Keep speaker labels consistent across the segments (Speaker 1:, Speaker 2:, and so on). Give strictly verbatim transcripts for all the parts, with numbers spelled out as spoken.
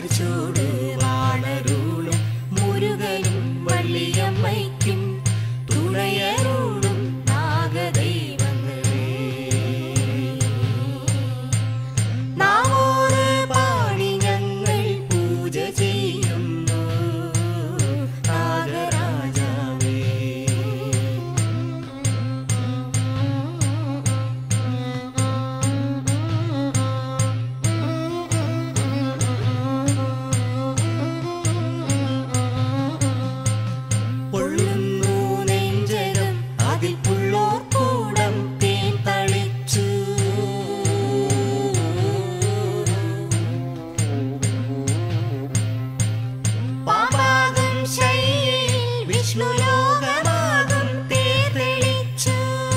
Speaker 1: ചൂട് വാണരുളും മുരുകനും വള്ളിയമ്മയ്ക്കും തുണയരുളും നാഗദൈവങ്ങളേ. നാവോട് പാടി ഞങ്ങൾ പൂജ ചെയ്യുന്നു നാഗരാജാവേ. പൊള്ളുന്നു നെഞ്ചകം അതിൽ പുള്ളോർ കൂടം തേൻ തളിച്ചു. പാപാകം ശൈലിൽ വിഷ്ണു ലോകമാകും തേർ തെളിച്ചു.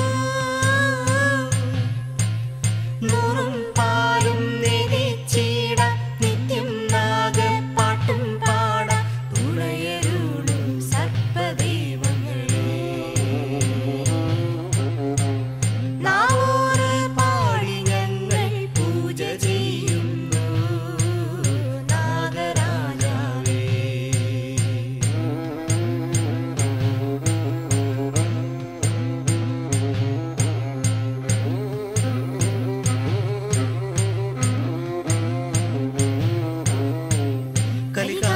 Speaker 1: നൂറും പാലും നെരിച്ചിടാം നിത്യം നാഗപ്പാട്ടും പാടാം തുണയരുളും സർപ്പദൈവങ്ങളേ. നാവോട് പാടി ഞങ്ങൾ പൂജ ചെയ്യുന്നു നാഗരാജാവേ. കലികാ